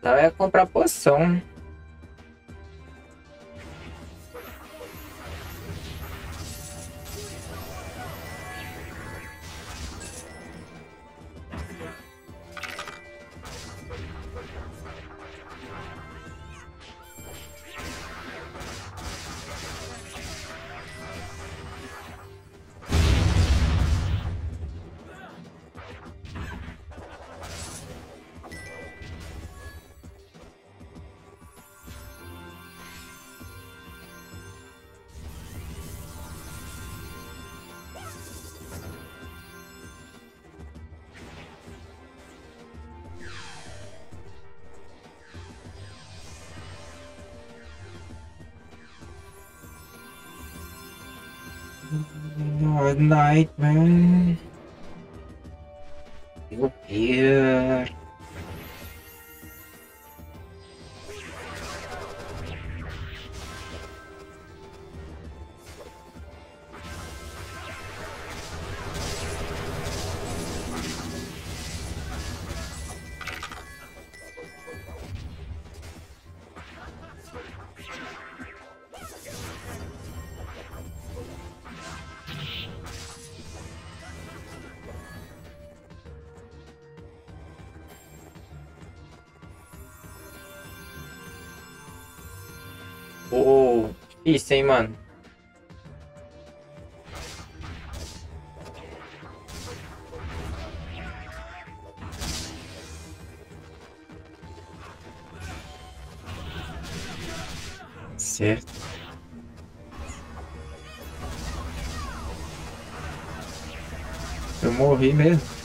faltava é comprar poção. Nightmare. Meu Deus. Oh, difícil, hein, mano. Certo. Eu morri mesmo.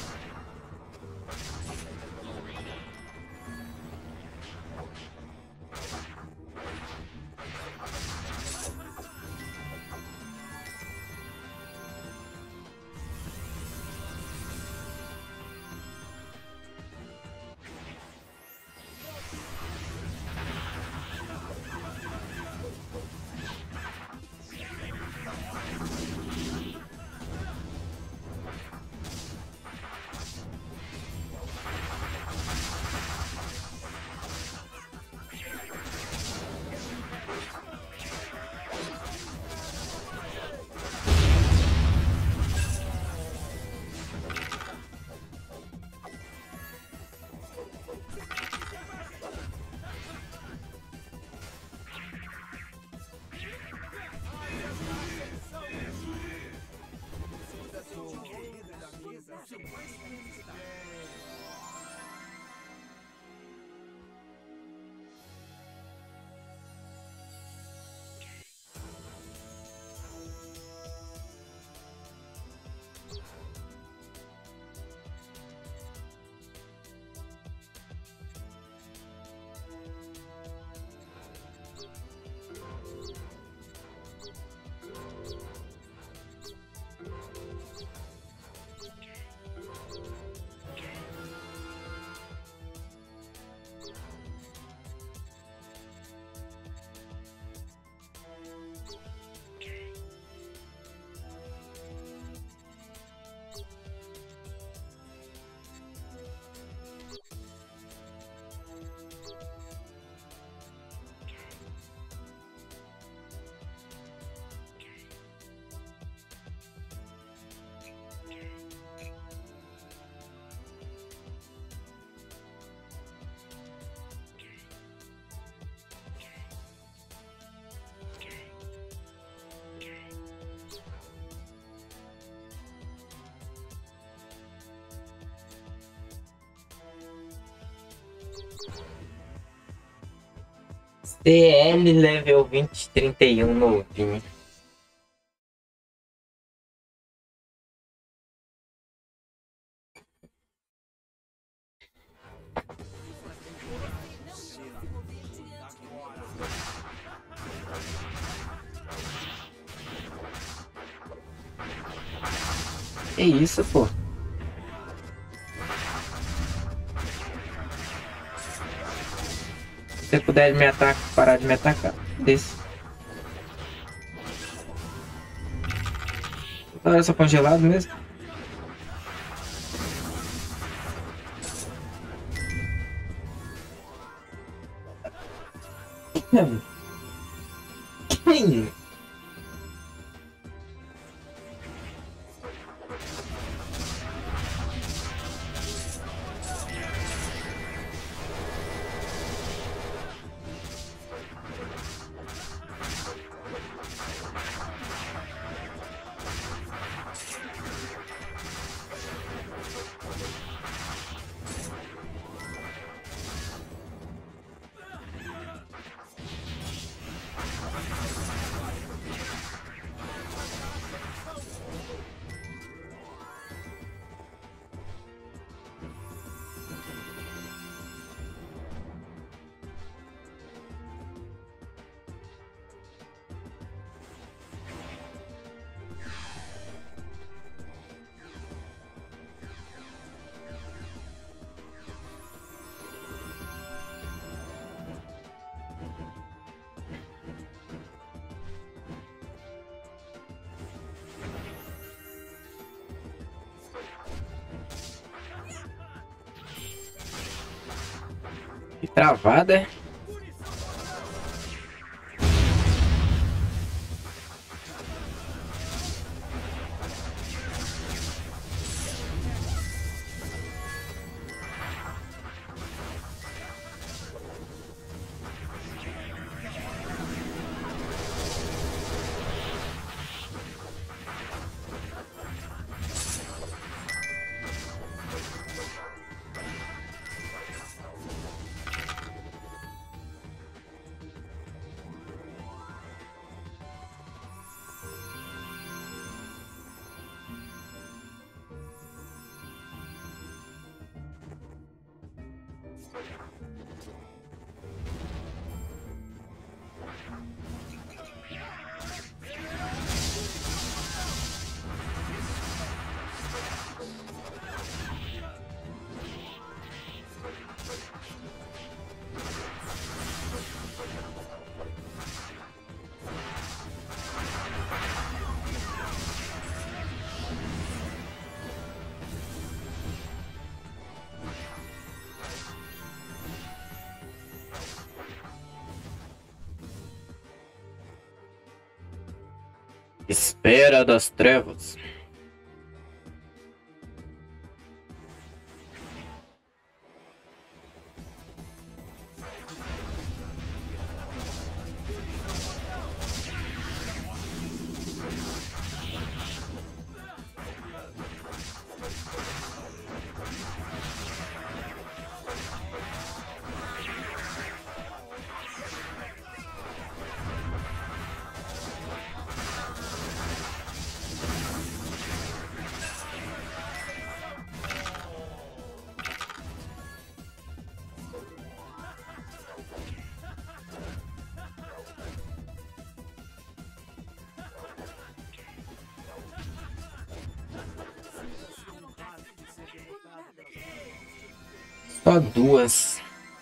CL level 2031 novinho. Que isso, pô? Se você puder me atacar, parar de me atacar. Desse. Eu sou congelado mesmo. Quem? Que travada, é? Espera das trevas. Só duas.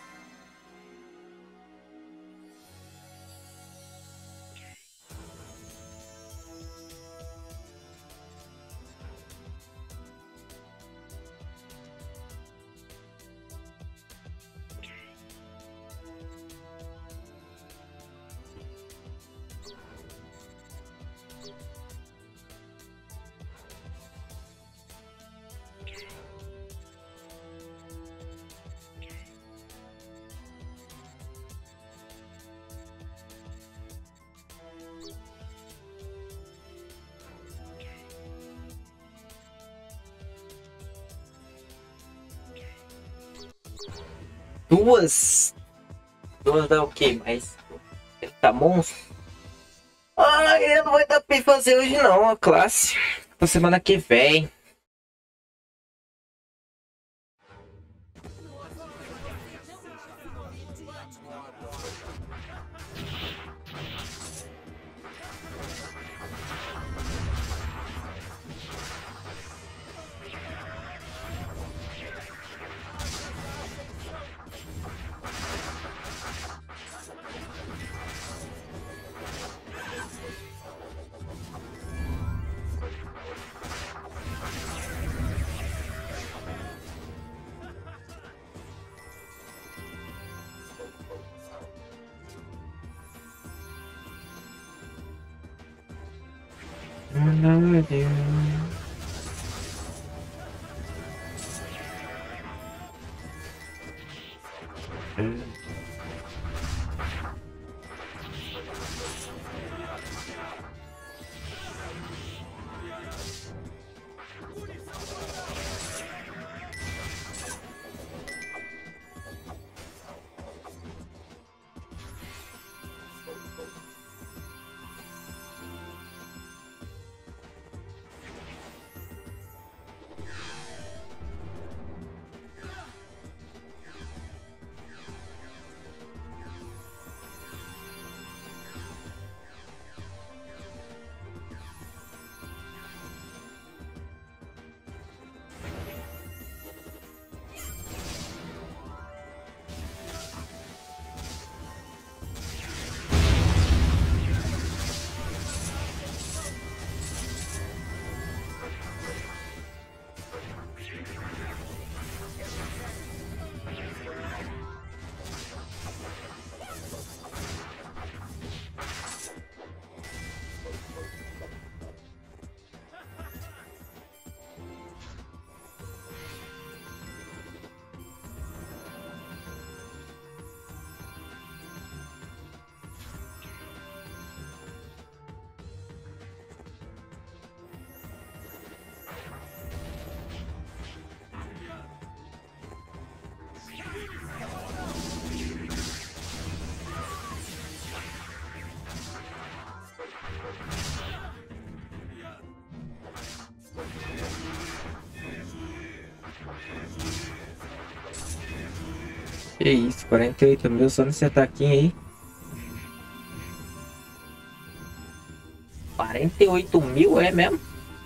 Duas? Duas dá o quê? Mas tá monstro? Ai, eu não vai dar pra fazer hoje não, a classe. Pra semana que vem. Que isso, 48 mil só nesse ataquinho aí. 48 mil é mesmo?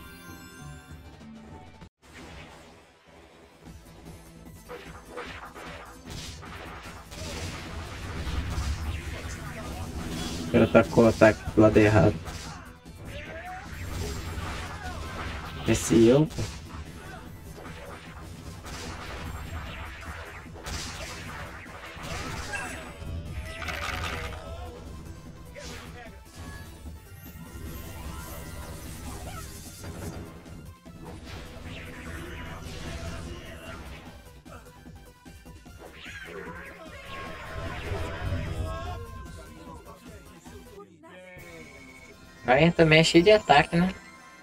Ele atacou o ataque do lado errado. Esse eu, pô. Aí também é cheio de ataque, né?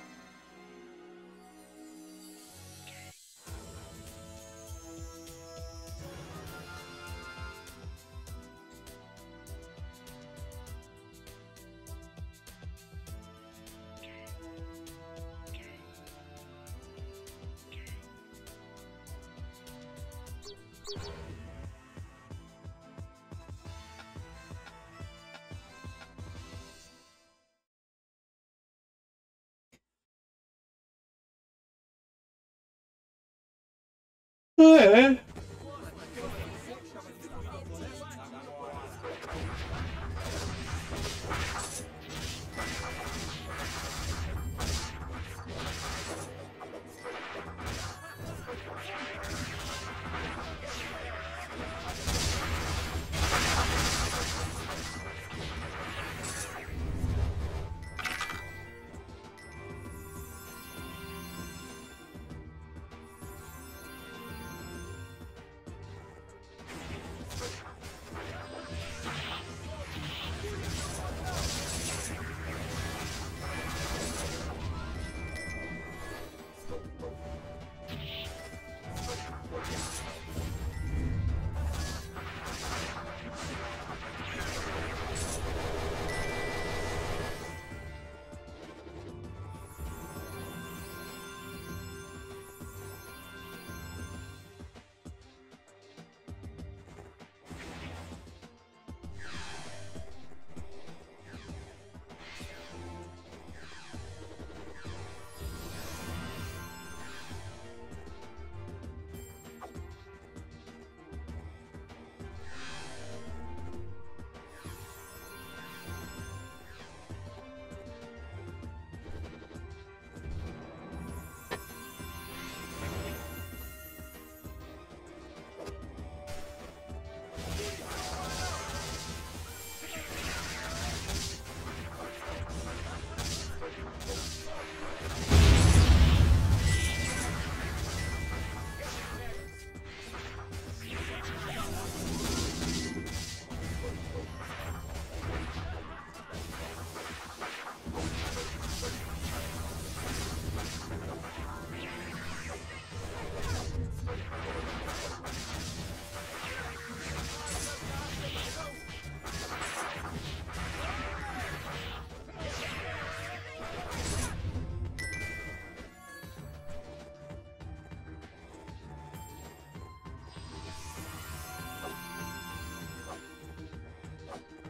É.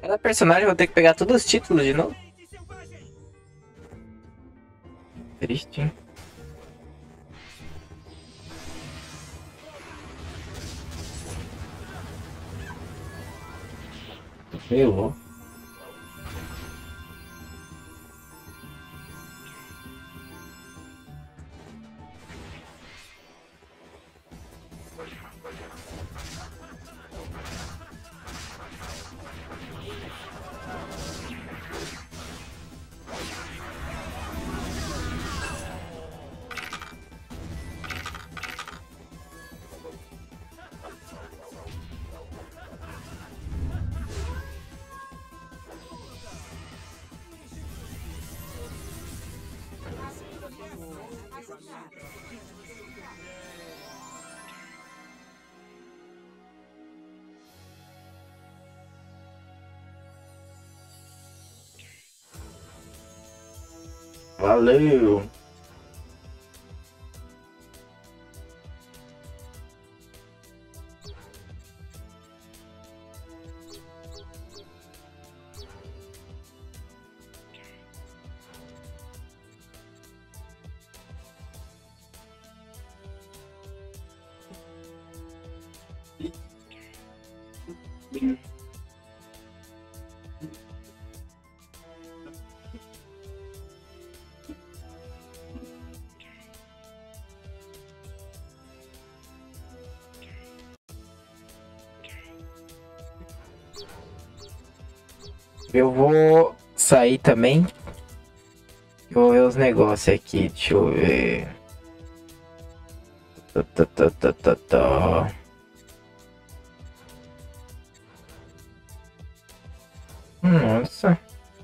Cada personagem eu vou ter que pegar todos os títulos de novo. Triste, hein? Ferrou. Valeu! Eu vou sair também. Eu vou ver os negócios aqui. Deixa eu ver. Tá. Nossa.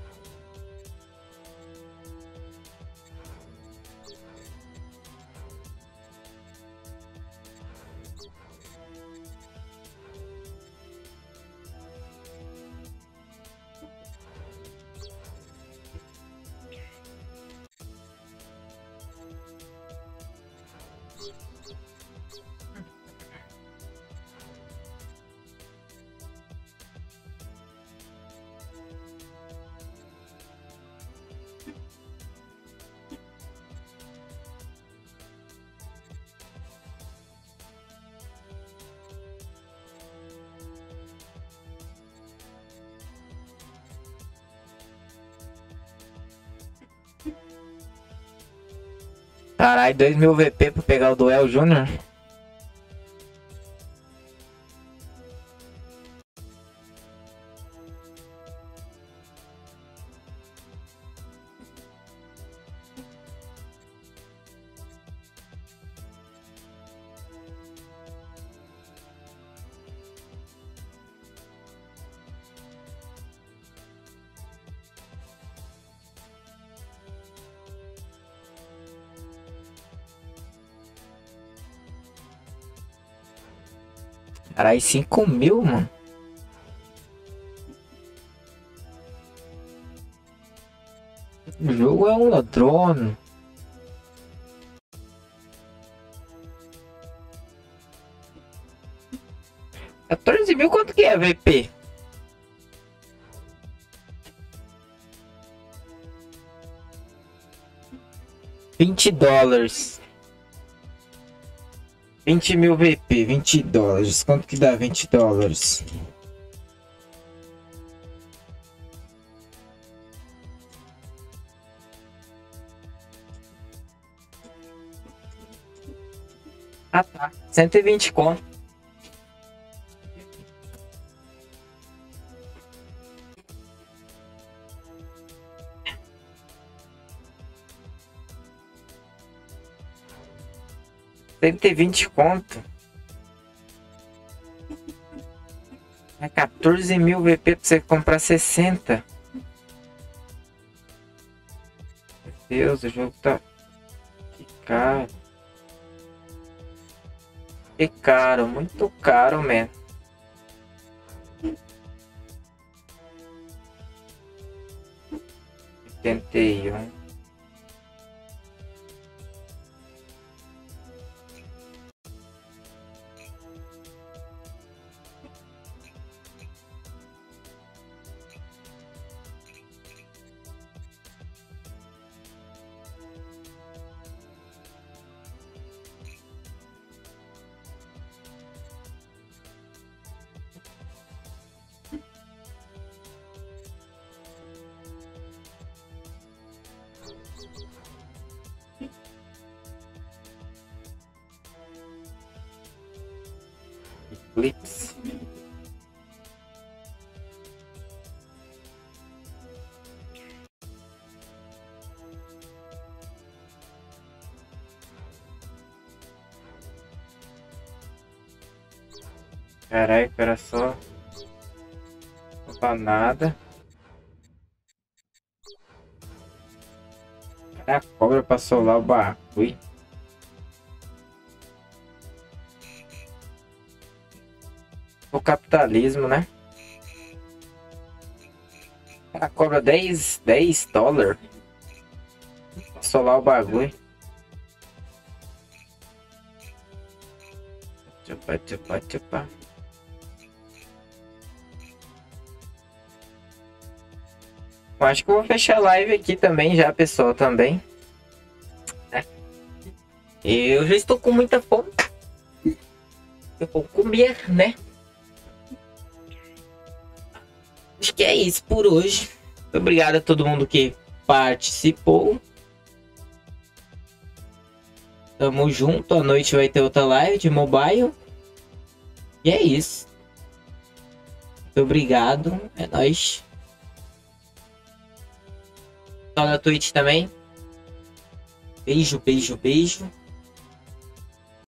Caralho, 2000 VP pra pegar o Duel Júnior. Caralho, 5.000, mano. O jogo é um ladrão. $14.000, quanto que é VP? $20. 20.000 VP, $20. Quanto que dá $20? Ah tá, 120 conto. $120 conto. É 14.000 VP pra você comprar 60. Meu Deus, o jogo tá... Que caro. Que caro, muito caro, man. Tentei, ó. Blitz. Caralho, era só. Não dá nada. A cobra passou lá o bagulho. O capitalismo, né? A cobra $10. Passou lá o bagulho. Tchupa, tchupa, tchupa. Eu acho que eu vou fechar a live aqui também já, pessoal, também. Eu já estou com muita fome. Eu vou comer, né? Acho que é isso por hoje. Muito obrigado a todo mundo que participou. Tamo junto. À noite vai ter outra live de mobile. E é isso. Muito obrigado. É nóis. Só na Twitch também. Beijo, beijo, beijo.